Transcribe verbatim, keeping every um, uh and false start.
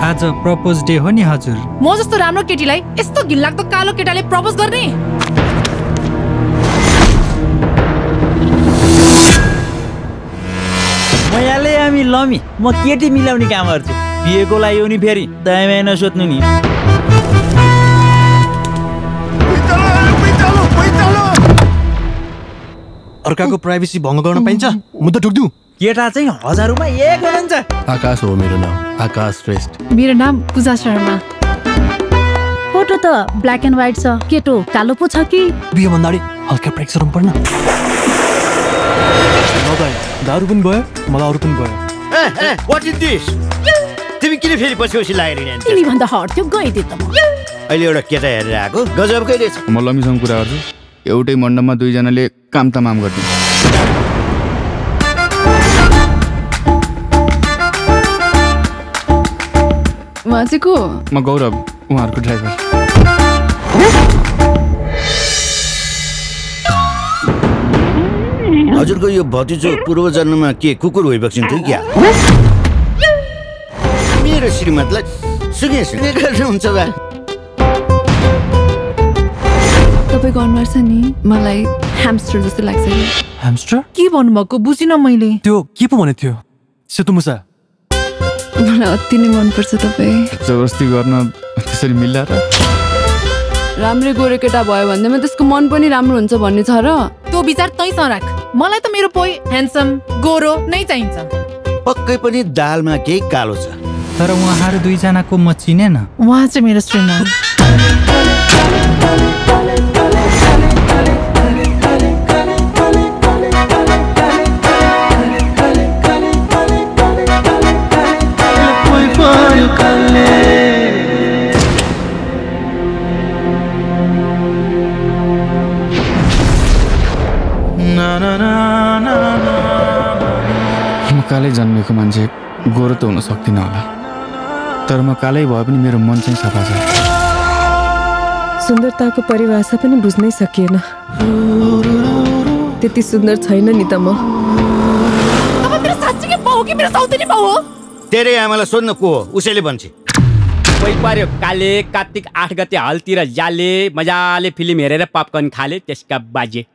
आज propose day हो नि हजुर। म जस्तो राम्रो केटीलाई यस्तो घिनलाग्दो कालो केटाले प्रपोज गर्ने? म यहाँले हामी लमी म केटी मिलाउने काम गर्छु। बिहेको लागि हो नि फेरि दाइमा नसोध्नु नि। अर्काको प्राइभेसी भङ्ग गर्न पाइन्छ? मुद्दा ठोक्दिउ। केटा चाहिँ हजारौंमा एक हुनुहुन्छ। आकाश हो मेरो नाम, आकाश श्रेष्ठ। मेरो नाम पूजा शर्मा। फोटो त ब्ल्याक एन्ड व्हाइट छ, केटो कालो पो छ कि? बिहे भन्दा अगाडि हल्का प्र्याक्टिस गरौँ पर्न। दारु पनि भयो, मलाई अरू पनि भयो। What is this? तिमी किन फेरि पछि पछि लागेर हिँड्छौ? तिमी भन्दा हट्थ्यो गइदे त म। अहिले एउटा केटा हेरेर आएको, गजबकै रहेछ। म लमीसँग कुरा गर्छु। एउटै मण्डपमा दुईजनाले काम तमाम गर्छन्। उहाँ चाहिँ को? म गौरव, उहाँहरूको ड्राइभर। हजुरको यो भतिजो पूर्व जन्ममा के कुकुर भइबक्सिन्थ्यो क्या? मेरो श्रीमतलाई सुगे सुगे गर्नुहुन्छ बा। तपाईको अनुहार छ नि मलाई ह्यामस्टर जस्तो लाग्छ। ह्यामस्टर? के भन्नुभएको बुझिन मैले। त्यो के पो भनेको थियो? सेतो मुसा। मलाई अति नै मनपर्छ तपाईँ। जबरजस्ती गर्न त्यसरी मिल्ला र? राम्रै गोरे केटा भयो भन्दैमा त्यसको मन पनि राम्रो हुन्छ भन्ने छ र? त्यो विचार तैसँग राख। मलाई त मेरो पोइ ह्यान्डसम गोरो नै चाहिन्छ। पक्कै पनि दालमा केही कालो छ। तर उहाँहरू दुईजनाको म चिनेन। उहाँ चाहिँ मेरो श्रीमान। म कालै जन्मेको मान्छे गोरो त हुन सक्दिनँ होला, तर म कालै भए पनि मेरो मन चाहिँ सफा छ। सुन्दरताको परिभाषा पनि बुझ्नै सकिएन। त्यति सुन्दर छैन नि त म। तपाईँ मेरो साँच्चीकै बाउ कि मेरो सौतेनी बाउ हो? तेरै आमालाई सोध्न को हो, उसैले भन्छ। पोइ पार्यो काले कार्तिक आठ गते हलतिर जाले मजाले फिल्म हेरेर पपकर्न खाले त्यसका बाजे।